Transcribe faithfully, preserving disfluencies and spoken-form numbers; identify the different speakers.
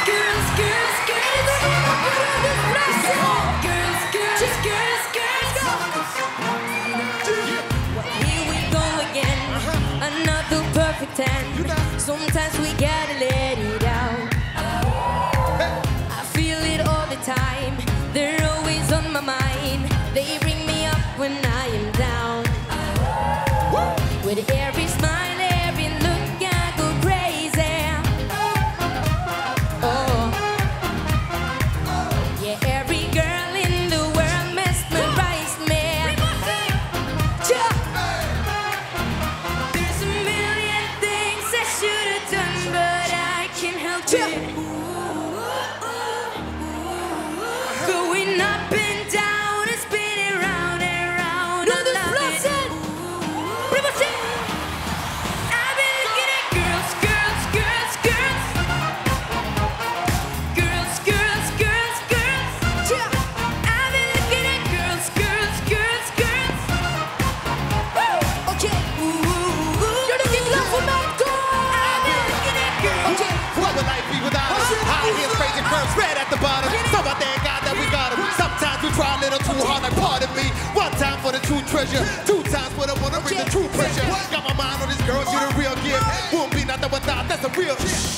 Speaker 1: girls, girls, girls. Girls, girls, girls, girls. Here we go again. Another perfect ten. Sometimes we gotta let it out. I feel it all the time. They're always on my mind. They bring me up when I am down. With every smile, every look, I go crazy. Oh, yeah, every girl in the world mesmerized me. There's a million things I should have done, but I can't help it. Going up and down and spinning round and round. I love it. I've been looking at girls, girls, girls, girls. Girls, girls, girls, girls. I've been looking at girls, girls, girls, girls. Okay. You're looking love for my girl. I've been looking at girls.
Speaker 2: Okay. What would life be without us? High heels, crazy curves, red at the bottom. Some out there got that we got 'em. Sometimes we try a little too hard, like pardon me. One time for the true treasure, two times for the one to bring the true pressure. Got my mind on this girl, she the real gift. Won't be nothing without, that's a real.